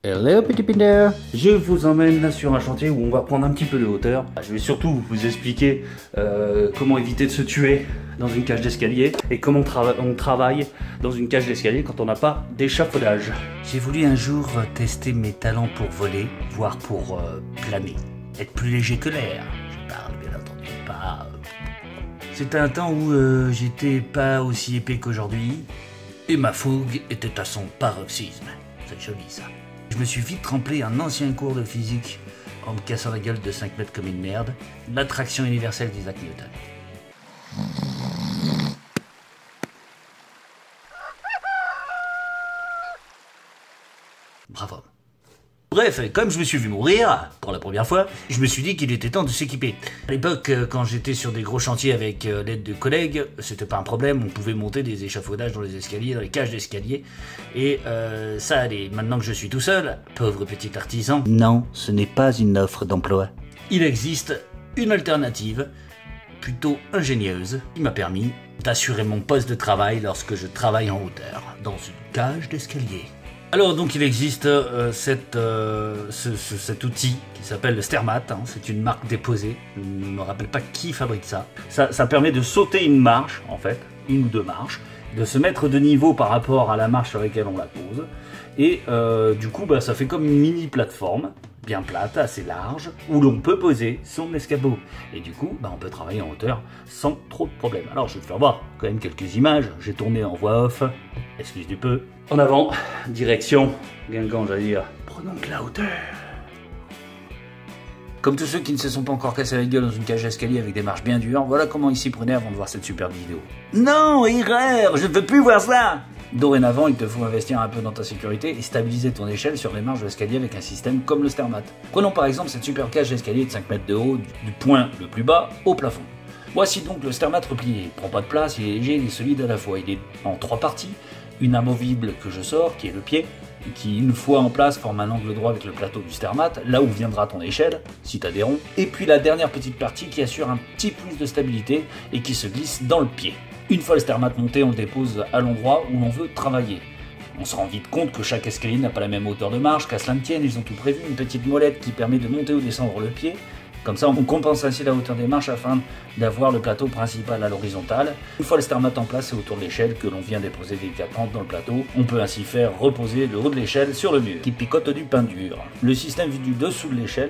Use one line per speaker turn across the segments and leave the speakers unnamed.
Hello petit Pinder. Je vous emmène là sur un chantier où on va prendre un petit peu de hauteur. Je vais surtout vous expliquer comment éviter de se tuer dans une cage d'escalier et comment on travaille dans une cage d'escalier quand on n'a pas d'échafaudage. J'ai voulu un jour tester mes talents pour voler, voire pour planer, être plus léger que l'air. Je parle bien entendu pas. C'était un temps où j'étais pas aussi épais qu'aujourd'hui et ma fougue était à son paroxysme. C'est joli ça. Je me suis vite trempé un ancien cours de physique en me cassant la gueule de 5 mètres comme une merde, l'attraction universelle d'Isaac Newton. Bravo. Bref, comme je me suis vu mourir, pour la première fois, je me suis dit qu'il était temps de s'équiper. À l'époque, quand j'étais sur des gros chantiers avec l'aide de collègues, c'était pas un problème, on pouvait monter des échafaudages dans les escaliers, dans les cages d'escalier, et ça allait. Maintenant que je suis tout seul, pauvre petit artisan, non, ce n'est pas une offre d'emploi. Il existe une alternative, plutôt ingénieuse, qui m'a permis d'assurer mon poste de travail lorsque je travaille en hauteur, dans une cage d'escalier. Alors donc il existe cet outil qui s'appelle le Stermat, hein, c'est une marque déposée, je ne me rappelle pas qui fabrique ça. Ça permet de sauter une marche, en fait, une ou deux marches, de se mettre de niveau par rapport à la marche sur laquelle on la pose, et du coup ça fait comme une mini plateforme, bien plate, assez large, où l'on peut poser son escabeau. Et du coup, on peut travailler en hauteur sans trop de problèmes. Alors je vais te faire voir quand même quelques images, j'ai tourné en voix off, excuse du peu. En avant, direction Guingamp, j'allais dire. Prenons de la hauteur. Comme tous ceux qui ne se sont pas encore cassés la gueule dans une cage d'escalier avec des marches bien dures, voilà comment ils s'y prenaient avant de voir cette superbe vidéo. Non, erreur, je ne veux plus voir ça. Dorénavant, il te faut investir un peu dans ta sécurité et stabiliser ton échelle sur les marches de l'escalier avec un système comme le Stermat. Prenons par exemple cette superbe cage d'escalier de 5 mètres de haut, du point le plus bas au plafond. Voici donc le Stermat replié. Il ne prend pas de place, il est léger, il est solide à la fois. Il est en 3 parties. Une amovible que je sors, qui est le pied, qui une fois en place forme un angle droit avec le plateau du Stermat, là où viendra ton échelle, si tu as des ronds. Et puis la dernière petite partie qui assure un petit plus de stabilité et qui se glisse dans le pied. Une fois le Stermat monté, on le dépose à l'endroit où l'on veut travailler. On se rend vite compte que chaque escalier n'a pas la même hauteur de marche, qu'à cela ne tienne, ils ont tout prévu, une petite molette qui permet de monter ou descendre le pied. Comme ça, on compense ainsi la hauteur des marches afin d'avoir le plateau principal à l'horizontale. Une fois le Stermat en place, c'est autour de l'échelle que l'on vient déposer délicatement dans le plateau. On peut ainsi faire reposer le haut de l'échelle sur le mur, qui picote du pain dur. Le système vu du dessous de l'échelle,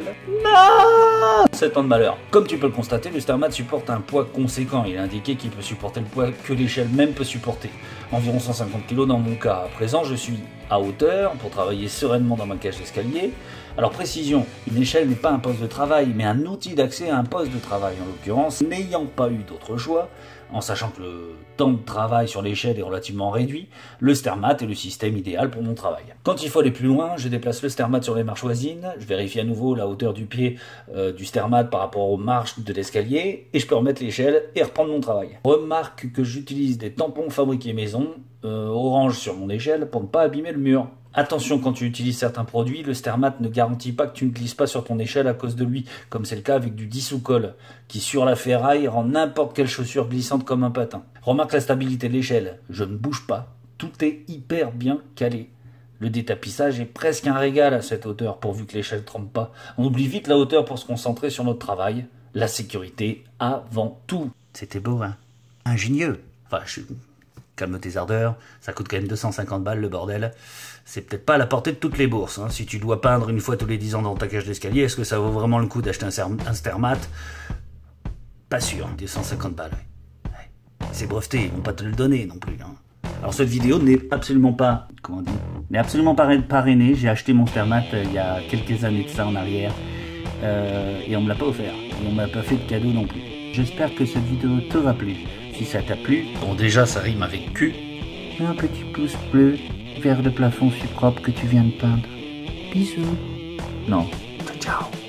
non, c'est tant de malheur. Comme tu peux le constater, le Stermat supporte un poids conséquent. Il est indiqué qu'il peut supporter le poids que l'échelle même peut supporter. Environ 150 kg dans mon cas. À présent, je suis à hauteur pour travailler sereinement dans ma cage d'escalier. Alors précision, une échelle n'est pas un poste de travail, mais un outil d'accès à un poste de travail. En l'occurrence, n'ayant pas eu d'autre choix, en sachant que le temps de travail sur l'échelle est relativement réduit, le Stermat est le système idéal pour mon travail. Quand il faut aller plus loin, je déplace le Stermat sur les marches voisines, je vérifie à nouveau la hauteur du pied du Stermat par rapport aux marches de l'escalier, et je peux remettre l'échelle et reprendre mon travail. Remarque que j'utilise des tampons fabriqués maison, orange sur mon échelle, pour ne pas abîmer le mur. Attention, quand tu utilises certains produits, le Stermat ne garantit pas que tu ne glisses pas sur ton échelle à cause de lui, comme c'est le cas avec du dissous-colle, qui sur la ferraille rend n'importe quelle chaussure glissante comme un patin. Remarque la stabilité de l'échelle, je ne bouge pas, tout est hyper bien calé. Le détapissage est presque un régal à cette hauteur, pourvu que l'échelle ne trempe pas. On oublie vite la hauteur pour se concentrer sur notre travail, la sécurité avant tout. C'était beau, hein? Ingénieux. Enfin, calme tes ardeurs, ça coûte quand même 250 balles le bordel. C'est peut-être pas à la portée de toutes les bourses. Hein. Si tu dois peindre une fois tous les 10 ans dans ta cage d'escalier, est-ce que ça vaut vraiment le coup d'acheter un Stermat? Pas sûr, 250 balles. Ouais. C'est breveté, ils vont pas te le donner non plus. Hein. Alors cette vidéo n'est absolument pas, n'est absolument pas parrainée. J'ai acheté mon Stermat il y a quelques années de ça en arrière. Et on me l'a pas offert. Et on m'a pas fait de cadeau non plus. J'espère que cette vidéo t'aura plu. Si ça t'a plu, bon déjà ça rime avec cul. Un petit pouce bleu vers le plafond si propre que tu viens de peindre. Bisous. Non. Ciao.